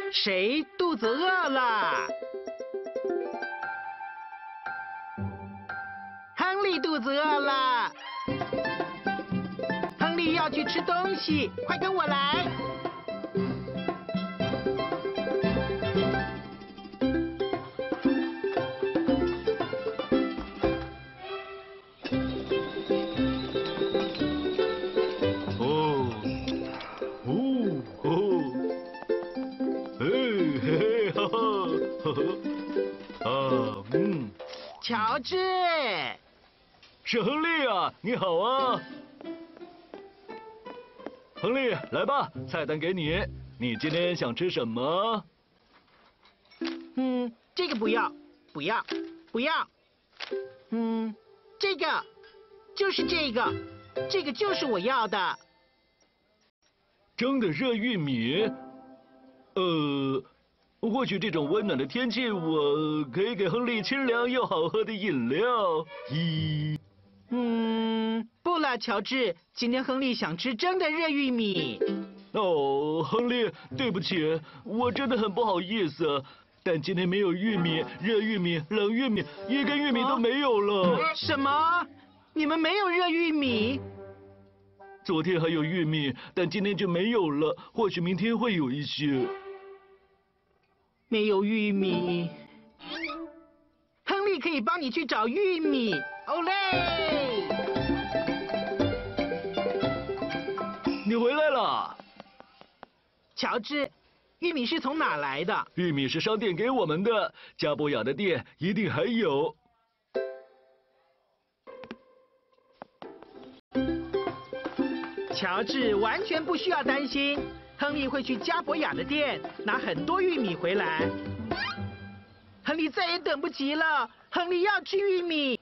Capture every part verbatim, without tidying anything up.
谁肚子饿了？亨利肚子饿了。亨利要去吃东西，快跟我来。 啊，嗯， 乔治， 是亨利啊，你好啊，亨利，来吧，菜单给你，你今天想吃什么？ 嗯，这个不要，不要，不要，嗯，这个，就是这个，这个就是我要的。 蒸的热玉米，呃。或许这种温暖的天气，我可以给亨利清凉又好喝的饮料。咦， 嗯，不了，乔治，今天亨利想吃蒸的热玉米。 哦，亨利，对不起，我真的很不好意思，但今天没有玉米，热玉米、冷玉米，一根玉米都没有了。 啊、什么？你们没有热玉米？ 昨天还有玉米，但今天就没有了。或许明天会有一些。 没有玉米，亨利可以帮你去找玉米。欧嘞！ 你回来了， 乔治，玉米是从哪来的？ 玉米是商店给我们的，加博雅的店一定还有。 乔治完全不需要担心。亨利会去加博雅的店拿很多玉米回来。亨利再也等不及了，亨利要吃玉米。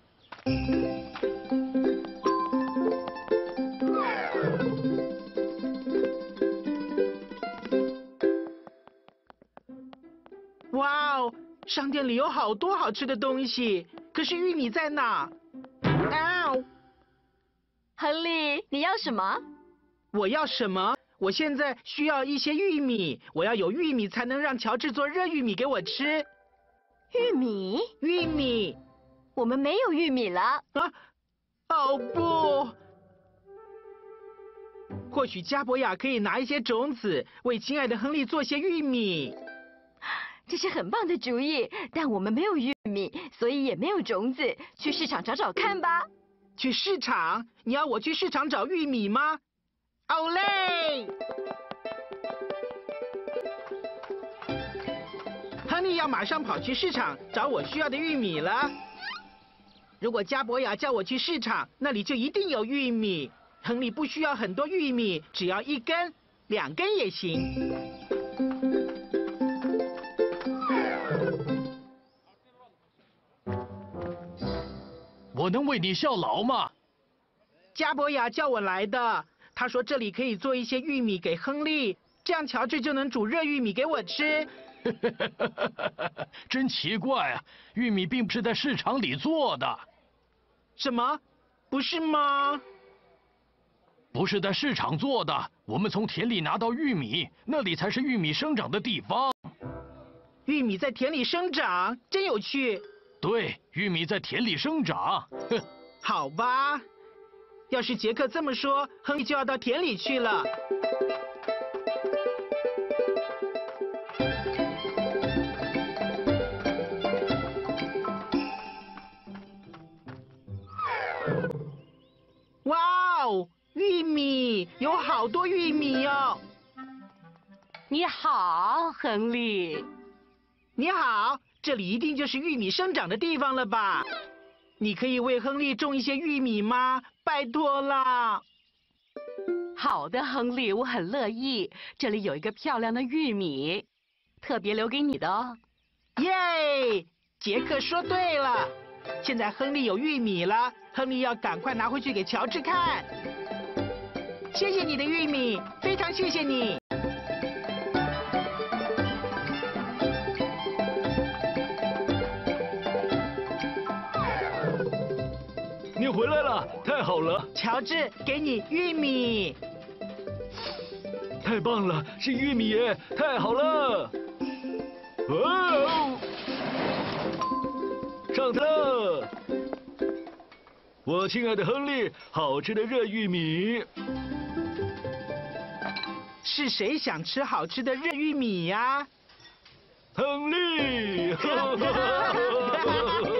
哇哦，商店里有好多好吃的东西，可是玉米在哪？嗷！ 亨利，你要什么？ 我要什么？我现在需要一些玉米，我要有玉米才能让乔治做热玉米给我吃。 玉米？ 玉米？ 我们没有玉米了。 啊！哦不！或许加博雅可以拿一些种子，为亲爱的亨利做些玉米。 这是很棒的主意，但我们没有玉米，所以也没有种子。去市场找找看吧。 去市场？你要我去市场找玉米吗？欧嘞！亨利要马上跑去市场找我需要的玉米了。如果加博雅叫我去市场，那里就一定有玉米。亨利不需要很多玉米，只要一根、两根也行。 我能为你效劳吗？ 加博雅叫我来的。他说这里可以做一些玉米给亨利，这样乔治就能煮热玉米给我吃。 真奇怪啊，玉米并不是在市场里做的。 什么？不是吗？ 不是在市场做的，我们从田里拿到玉米，那里才是玉米生长的地方。 玉米在田里生长，真有趣。 对，玉米在田里生长。 好吧。要是杰克这么说，亨利就要到田里去了。哇哦，玉米，有好多玉米哦！ 你好，亨利。 你好，这里一定就是玉米生长的地方了吧？你可以为亨利种一些玉米吗？拜托啦！ 好的，亨利，我很乐意。这里有一个漂亮的玉米，特别留给你的哦。 耶！杰克说对了，现在亨利有玉米了，亨利要赶快拿回去给乔治看。谢谢你的玉米，非常谢谢你。 你回来了，太好了！ 乔治，给你玉米。 太棒了，是玉米耶！太好了！ 哦，上菜了！我亲爱的亨利，好吃的热玉米。 是谁想吃好吃的热玉米呀？ 亨利！